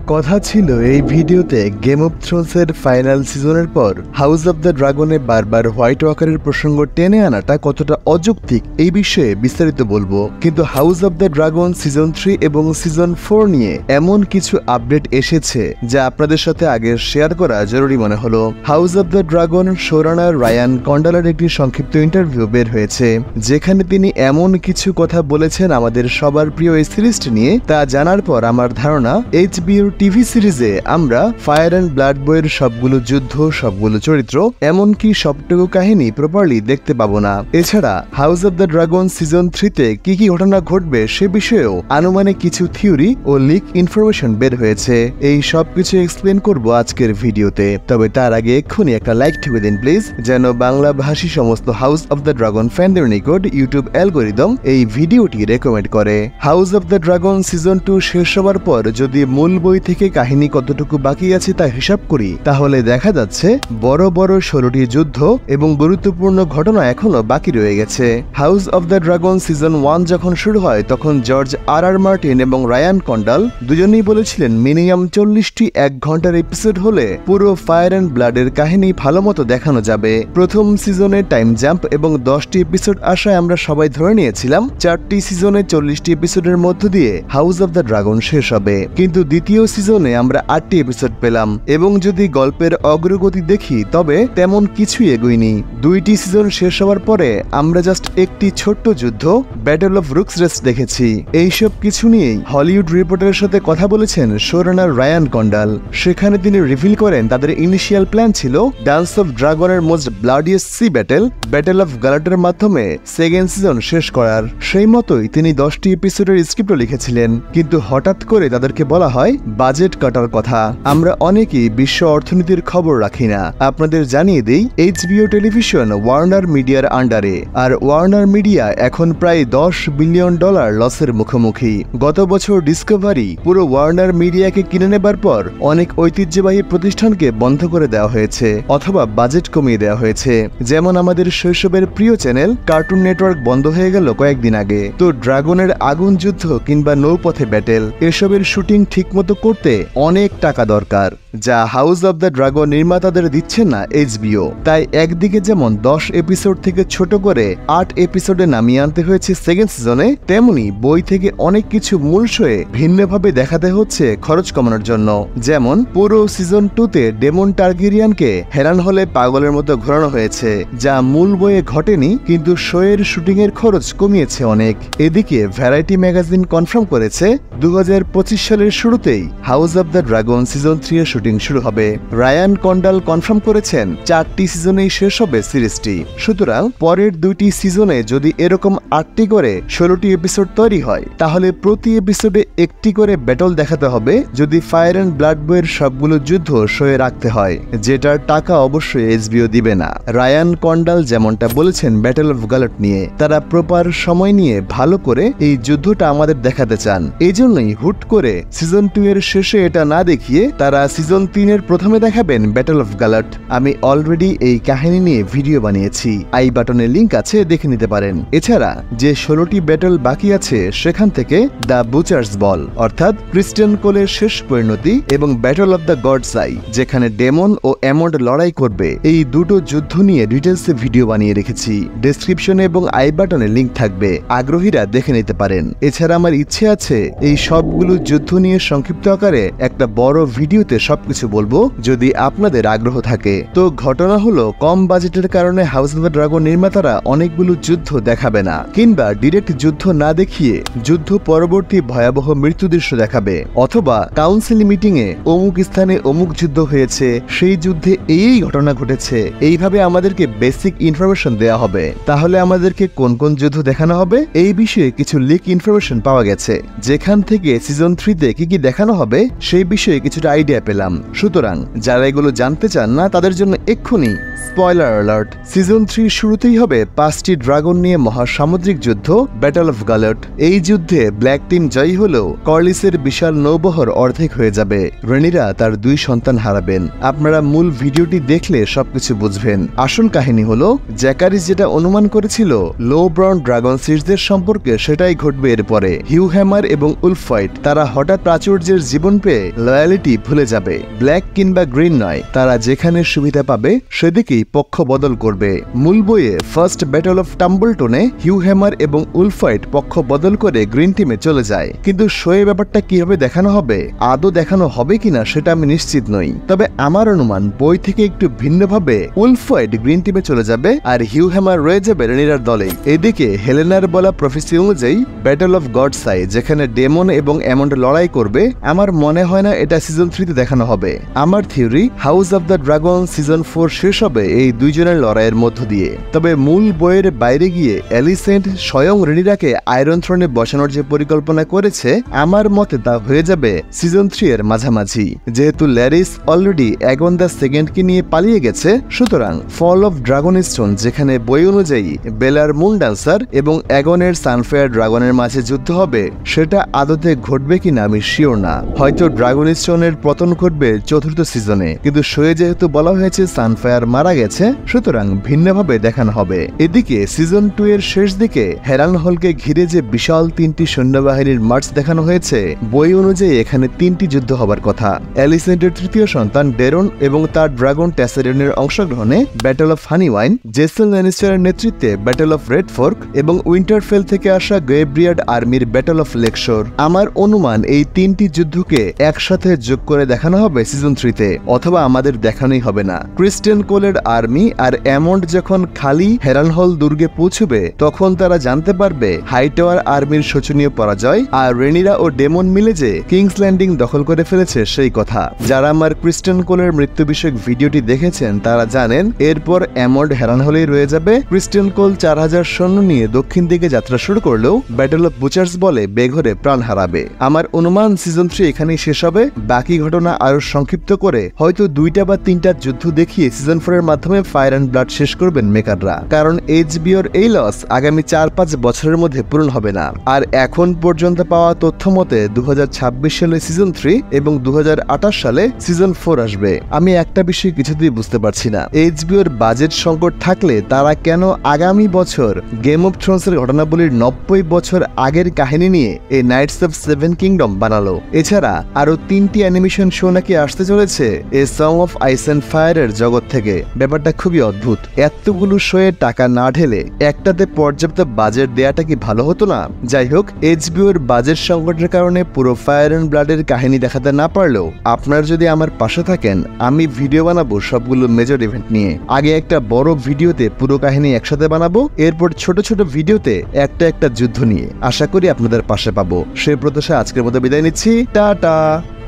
কথা ছিল এই ভিডিওতে গেম অফ থ্রোনসের ফাইনাল সিজনের পর হাউস অব দ্য ড্রাগনে বারবার হোয়াইট ওয়াকারের প্রসঙ্গ টেনে আনাটা কতটা অযৌক্তিক এই বিষয়ে বিস্তারিত বলবো, কিন্তু House of the Dragon season 3 এবং সিজন 4 নিয়ে এমন কিছু আপডেট এসেছে যা আপনাদের সাথে আগে শেয়ার করা জরুরি মনে হলো। House of the Dragon showrunner Ryan কন্ডালার একটি সংক্ষিপ্ত ইন্টারভিউ বের হয়েছে, যেখানে তিনি এমন কিছু কথা বলেছেন আমাদের সবার প্রিয় এই সিরিজটি নিয়ে। তা জানার পর আমার ধারণা HBO টিভি সিরিজে আমরা ফায়ার অ্যান্ড ব্লাড বইয়ের সবগুলো যুদ্ধ, সবগুলো চরিত্র, এমনকি সবটুকু কাহিনী প্রপারলি দেখতে পাবো না। এছাড়া House of the Dragon season 3-তে কি কি ঘটনা ঘটবে সে বিষয়েও আনুমানিক কিছু থিওরি ও লিক ইনফরমেশন বের হয়েছে। এই সবকিছু এক্সপ্লেন করব আজকের ভিডিওতে। তবে তার আগে এক্ষুনি একটা লাইক ঠেকে দিন প্লিজ, যেন বাংলা ভাষী সমস্ত হাউস অব দ্য ড্রাগন ফ্যানদের নিকট ইউটিউব অ্যালগোরিদম এই ভিডিওটি রেকমেন্ড করে। House of the Dragon season 2 শেষ হওয়ার পর যদি মূল বই থেকে কাহিনী কতটুকু বাকি আছে তা হিসাব করি, তাহলে দেখা যাচ্ছে বড় বড় 16টি যুদ্ধ এবং গুরুত্বপূর্ণ ঘটনা এখনো বাকি রয়ে গেছে। House of the Dragon season 1 যখন শুরু হয় তখন জর্জ আর মার্টিন এবং রায়ান কন্ডাল দুজনেই বলেছিলেন মিনিমাম 40টি 1 ঘন্টার এপিসোড হলে পুরো ফায়ার অ্যান্ড ব্লাডের কাহিনী ভালো মতো দেখানো যাবে। প্রথম সিজনে টাইম জাম্প এবং 10টি এপিসোড আসায় আমরা সবাই ধরে নিয়েছিলাম 4টি সিজনে 40টি এপিসোডের মধ্য দিয়ে হাউস অব দ্য ড্রাগন শেষ হবে, কিন্তু দ্বিতীয় সিজনে আমরা 8টি এপিসোড পেলাম এবং যদি গল্পের অগ্রগতি দেখি তবে তেমন কিছুই এগোয়নি। 2টি সিজন শেষ হওয়ার পরে আমরা জাস্ট একটি ছোট্ট যুদ্ধ, ব্যাটল অফ রুক্সরেস্ট দেখেছি। এইসব কিছু নিয়েই হলিউড রিপোর্টারের সাথে কথা বলেছেন শোরানার রায়ান কন্ডাল। সেখানে তিনি রিভিল করেন তাদের ইনিশিয়াল প্ল্যান ছিল ডান্স অফ ড্রাগনের most bloodiest sea battle of গালাটের মাধ্যমে সেকেন্ড সিজন শেষ করার। সেই মতোই তিনি 10টি এপিসোডের স্ক্রিপ্টও লিখেছিলেন, কিন্তু হঠাৎ করে তাদেরকে বলা হয় বাজেট কাটার কথা। আমরা অনেকেই বিশ্ব অর্থনীতির খবর রাখি না, আপনাদের জানিয়ে দেই HBO টেলিভিশন ওয়ার্নার মিডিয়ার আন্ডারে, আর ওয়ার্নার মিডিয়া এখন প্রায় $10 বিলিয়ন লসের মুখোমুখি। গত বছর ডিসকভারি পুরো ওয়ার্নার মিডিয়াকে কিনে নেবার পর অনেক ঐতিহ্যবাহী প্রতিষ্ঠানকে বন্ধ করে দেওয়া হয়েছে অথবা বাজেট কমিয়ে দেওয়া হয়েছে। যেমন আমাদের শৈশবের প্রিয় চ্যানেল কার্টুন নেটওয়ার্ক বন্ধ হয়ে গেল কয়েকদিন আগে। তো ড্রাগনের আগুন যুদ্ধ কিংবা নৌপথে ব্যাটেল, এসবের শুটিং ঠিকমতো করতে অনেক টাকা দরকার, যা হাউস অব দ্য ড্রাগন নির্মাতাদের দিচ্ছে না HBO। তাই একদিকে যেমন 10 এপিসোড থেকে ছোট করে 8 এপিসোডে নামিয়ে আনতে হয়েছে সেকেন্ড সিজনে, তেমনি বই থেকে অনেক কিছু মূল শোয়ে ভিন্নভাবে দেখাতে হচ্ছে খরচ কমানোর জন্য। যেমন পুরো সিজন 2-তে ডেমন টার্গেরিয়ানকে হেরান হলে পাগলের মতো ঘোরানো হয়েছে, যা মূল বইয়ে ঘটেনি, কিন্তু শোয়ের শুটিং এর খরচ কমিয়েছে অনেক। এদিকে ভ্যারাইটি ম্যাগাজিন কনফার্ম করেছে 2025 সালের শুরুতেই House of the Dragon season 3 এর শুটিং শুরু হবে। রায়ান কন্ডাল কনফার্ম করেছেন 4টি সিজনেই শেষ হবে সিরিজটি। সুতরাং পরের 2টি সিজনে যদি এরকম 8টি করে 16টি এপিসোড তৈরি হয়, তাহলে প্রতি এপিসোডে একটি করে ব্যাটল দেখাতে হবে যদি ফায়ার অ্যান্ড ব্লাড বইয়ের সবগুলো যুদ্ধ শোয়ে রাখতে হয়, যেটার টাকা অবশ্যই HBO দিবে না। রায়ান কন্ডাল যেমনটা বলেছেন ব্যাটল অফ গালট নিয়ে, তারা প্রপার সময় নিয়ে ভালো করে এই যুদ্ধটা আমাদের দেখাতে চান। এই জন্যই হুট করে সিজন 2 এর শেষে এটা না দেখিয়ে তারা সিজন 3 এর প্রথমে দেখাবেন ব্যাটল অফ গালট। আমি অলরেডি এই কাহিনী নিয়ে ভিডিও বানিয়েছি, আই বাটনে লিংক আছে, দেখে নিতে পারেন। এছাড়া যে 16টি ব্যাটল বাকি আছে সেখান থেকে দ্য বুচার্স বল অর্থাৎ ক্রিস্টিয়ান কোলের শেষ পরিণতি এবং battle of the Gods Eye যেখানে ডেমন ও অ্যামন্ড লড়াই করবে, এই দুটো যুদ্ধ নিয়ে ডিটেলসে ভিডিও বানিয়ে রেখেছি। ডেসক্রিপশনে এবং আই বাটনে লিংক থাকবে, আগ্রহীরা দেখে নিতে পারেন। এছাড়া আমার ইচ্ছে আছে এই সবগুলো যুদ্ধ নিয়ে সংক্ষিপ্ত আকারে একটা বড় ভিডিওতে সবকিছু বলবো, যদি আপনাদের আগ্রহ থাকে। তো ঘটনা হলো কম বাজেটের কারণে হাউস অব দ্য ড্রাগন নির্মাতারা অনেকগুলো যুদ্ধ দেখাবে না, কিংবা ডিরেক্ট যুদ্ধ না দেখিয়ে যুদ্ধ পরবর্তী ভয়াবহ মৃত্যু দৃশ্য দেখাবে, অথবা কাউন্সিল মিটিং এ অমুক স্থানে অমুক যুদ্ধ হয়েছে, সেই যুদ্ধে এই ঘটনা ঘটেছে, এইভাবে আমাদেরকে বেসিক ইনফরমেশন দেওয়া হবে। তাহলে আমাদেরকে কোন কোন যুদ্ধ দেখানো হবে এই বিষয়ে কিছু লিক ইনফরমেশন পাওয়া গেছে, যেখান থেকে সিজন 3-তে কি কি দেখানো হবে সেই বিষয়ে কিছুটা আইডিয়া পেলাম। সুতরাং যারা এগুলো জানতে চান না তাদের জন্য এক্ষুনি স্পয়লার অ্যালার্ট। সিজন 3 শুরুতেই হবে 5টি ড্রাগন নিয়ে মহাসামুদ্রিক যুদ্ধ ব্যাটল অফ গালট। এই যুদ্ধে ব্ল্যাক টিম জয়ী হলেও কর্লিসের বিশাল নৌবহর অর্ধেক হয়ে যাবে, রেনিরা তার 2 সন্তান হারাবেন। আপনারা মূল ভিডিওটি দেখলে সবকিছু বুঝবেন। আসল কাহিনী হলো জ্যাকারিস যেটা অনুমান করেছিল লো ব্রাউন ড্রাগন সিডসদের সম্পর্কে, সেটাই ঘটবে এরপরে। হিউ হ্যামার এবং উলফ ফাইট তারা হঠাৎ প্রাচুর্যের জীবন জীবন পেয়ে লয়ালিটি ভুলে যাবে। ব্ল্যাক কিংবা গ্রিন নয়, তারা যেখানে সুবিধা পাবে সেদিকেই পক্ষ বদল করবে। মূল বইয়ে ফার্স্ট ব্যাটল অফ টাম্বলটনে হিউ হ্যামার এবং উলফাইট পক্ষ বদল করে গ্রিন টিমে চলে যায়, কিন্তু শোয়ে ব্যাপারটা কিভাবে দেখানো হবে, আদৌ দেখানো হবে কিনা সেটা আমি নিশ্চিত নই। তবে আমার অনুমান বই থেকে একটু ভিন্নভাবে উলফাইট গ্রিন টিমে চলে যাবে আর হিউ হ্যামার রয়ে যাবে রেনিরার দলেই। এদিকে হেলেনার বলা প্রফেসি অনুযায়ী ব্যাটল অফ গডসাই যেখানে ডেমন এবং অ্যামন্ড লড়াই করবে, আমার মনে হয় না এটা সিজন 3 তে দেখানো হবে। আমার theory House of the Dragon season 4 শেষ হবে এই দুইজনের লড়াইয়ের মধ্য দিয়ে। তবে মূল বইয়ের বাইরে গিয়ে অ্যালিসেন্ট স্বয়ং রেনিরাকে আয়রন থ্রোনে বসানোর যে পরিকল্পনা করেছে, আমার মতে তা হয়ে যাবে সিজন 3 এর মাঝামাঝি। যেহেতু ল্যারিস অলরেডি অ্যাগন দ্য সেকেন্ডকে নিয়ে পালিয়ে গেছে, সুতরাং ফল অফ ড্রাগনস্টোন যেখানে বই অনুযায়ী বেলার মুন ডান্সার এবং অ্যাগনের সানফায়ার ড্রাগনের মাঝে যুদ্ধ হবে, সেটা আদতে ঘটবে কিনা আমি শিওর না। হয়তো ড্রাগনস্টোনের পতন ঘটবে 4র্থ সিজনে, কিন্তু শোয়ে যেহেতু বলা হয়েছে সানফায়ার মারা গেছে, সুতরাং ভিন্নভাবে দেখানো হবে। এদিকে সিজন 2 এর শেষ দিকে হেরান হলকে ঘিরে যে বিশাল 3টি সৈন্যবাহিনীর মার্চ দেখানো হয়েছে, বই অনুযায়ী এখানে 3টি যুদ্ধ হবার কথা। অ্যালিসেন্টের তৃতীয় সন্তান ডেরন এবং তার ড্রাগন ট্যাসেরিয়নের অংশগ্রহণে ব্যাটল অফ হানিওয়াইন, জেসেল ল্যানিস্টারের নেতৃত্বে ব্যাটল অফ রেড ফোর্ক এবং উইন্টারফেল থেকে আসা গ্রেব্রিয়ার্ড আর্মির ব্যাটল অফ লেকশোর। আমার অনুমান এই 3টি যুদ্ধকে একসাথে যোগ করে দেখানো হবে সিজন 3 তে, অথবা আমাদের দেখানোই হবে না। ক্রিস্টেন কোলের আর্মি আর অ্যামন্ড যখন খালি হেরানহল দুর্গে পৌঁছবে, তখন তারা জানতে পারবে হাইটাওয়ার আর্মির শোচনীয় পরাজয় আর রেনিরা ও ডেমন মিলে যে কিংস ল্যান্ডিং দখল করে ফেলেছে সেই কথা। যারা আমার ক্রিস্টেন কোলের মৃত্যু বিষয়ক ভিডিওটি দেখেছেন তারা জানেন এরপর অ্যামন্ড হেরানহলেই রয়ে যাবে। ক্রিস্টেন কোল 4000 সৈন্য নিয়ে দক্ষিণ দিকে যাত্রা শুরু করলেও ব্যাটল অফ বুচার্স বলে বেঘরে প্রাণ হারাবে। আমার অনুমান সিজন 3 এখানেই শেষ হবে। বাকি ঘটনা আরো সংক্ষিপ্ত করে হয়তো 2টা বা 3টা যুদ্ধ দেখিয়ে সিজন 4 এর মাধ্যমে ফায়ার অ্যান্ড ব্লাড শেষ করবেন মেকাররা, কারণ এইচবিওর এই লস আগামী 4-5 বছরের মধ্যে পূরণ হবে না। আর এখন পর্যন্ত পাওয়া তথ্য মতে 2026 সালে সিজন 3 এবং 2028 সালে সিজন 4 আসবে। আমি একটা বিষয় কিছুতেই বুঝতে পারছি না, এইচবিওর বাজেট সংকট থাকলে তারা কেন আগামী বছর গেম অফ থ্রোনসের ঘটনাবলীর 90 বছর আগের কাহিনী নিয়ে এই নাইটস অফ সেভেন কিংডম বানালো। এছাড়া আরো 3টি অ্যানিমেশন শো নাকি আসতে চলেছে a song of ice and ফায়ারের জগৎ থেকে। ব্যাপারটা খুবই অদ্ভুত। এতগুলো শোয়ে টাকা না ঢেলে একটাতে পর্যাপ্ত বাজেট দেয়াটা কি ভালো হতো না? যাই হোক, এইচবিওর বাজেট সংকটের কারণে পুরো ফায়ার অ্যান্ড ব্লাডের কাহিনী দেখাতে না পারলেও আপনারা যদি আমার পাশে থাকেন, আমি ভিডিও বানাবো সবগুলো মেজর ইভেন্ট নিয়ে। আগে একটা বড় ভিডিওতে পুরো কাহিনী একসাথে বানাবো, এরপর ছোট ছোট ভিডিওতে একটা একটা যুদ্ধ নিয়ে। আশা করি আপনাদের পাশে পাবো। সেই প্রত্যাশা আজকের মতো বিদায় নিচ্ছি। টাটা।